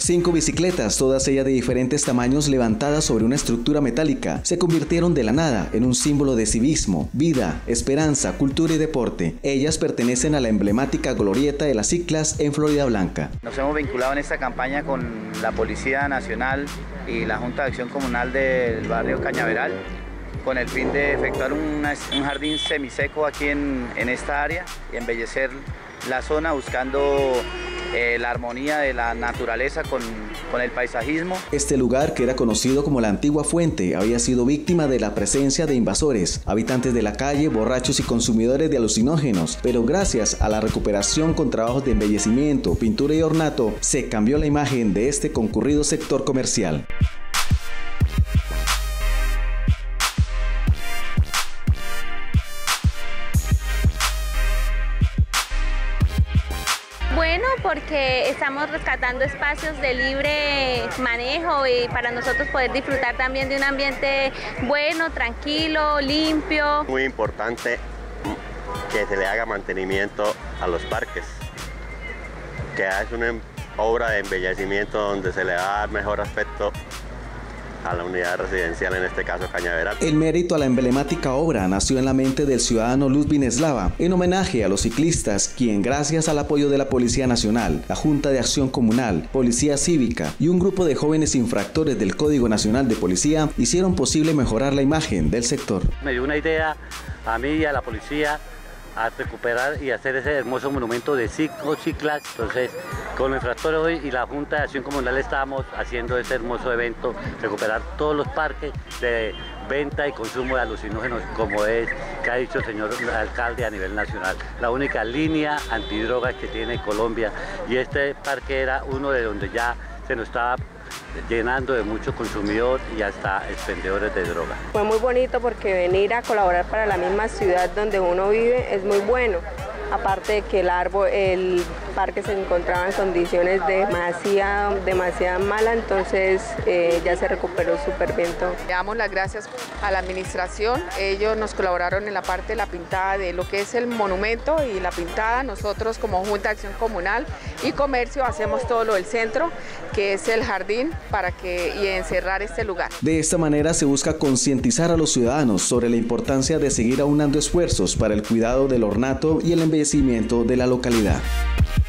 5 bicicletas, todas ellas de diferentes tamaños, levantadas sobre una estructura metálica, se convirtieron de la nada en un símbolo de civismo, vida, esperanza, cultura y deporte. Ellas pertenecen a la emblemática glorieta de las Ciclas en Florida Blanca. Nos hemos vinculado en esta campaña con la Policía Nacional y la Junta de Acción Comunal del barrio Cañaveral, con el fin de efectuar un jardín semiseco aquí en esta área y embellecer la zona buscando la armonía de la naturaleza con el paisajismo. Este lugar, que era conocido como la Antigua Fuente, había sido víctima de la presencia de invasores, habitantes de la calle, borrachos y consumidores de alucinógenos, pero gracias a la recuperación con trabajos de embellecimiento, pintura y ornato, se cambió la imagen de este concurrido sector comercial. Bueno, porque estamos rescatando espacios de libre manejo y para nosotros poder disfrutar también de un ambiente bueno, tranquilo, limpio. Muy importante que se le haga mantenimiento a los parques, que es una obra de embellecimiento donde se le va a dar mejor aspecto a la unidad residencial, en este caso Cañaveral. El mérito a la emblemática obra nació en la mente del ciudadano Luz Vineslava, en homenaje a los ciclistas, quien gracias al apoyo de la Policía Nacional, la Junta de Acción Comunal, Policía Cívica y un grupo de jóvenes infractores del Código Nacional de Policía hicieron posible mejorar la imagen del sector. Me dio una idea a mí y a la policía a recuperar y hacer ese hermoso monumento de ciclas. Entonces, con los infractores hoy y la Junta de Acción Comunal estábamos haciendo ese hermoso evento, recuperar todos los parques de venta y consumo de alucinógenos, como es que ha dicho el señor alcalde a nivel nacional, la única línea antidrogas que tiene Colombia, y este parque era uno de donde ya se nos estaba llenando de mucho consumidor y hasta expendedores de droga. Fue muy bonito porque venir a colaborar para la misma ciudad donde uno vive es muy bueno. Aparte de que el parque se encontraba en condiciones demasiado malas, entonces ya se recuperó súper bien todo. Le damos las gracias a la administración, ellos nos colaboraron en la parte de la pintada de lo que es el monumento y la pintada. Nosotros como Junta de Acción Comunal y Comercio hacemos todo lo del centro, que es el jardín, y encerrar este lugar. De esta manera se busca concientizar a los ciudadanos sobre la importancia de seguir aunando esfuerzos para el cuidado del ornato y el embellecimiento de la localidad.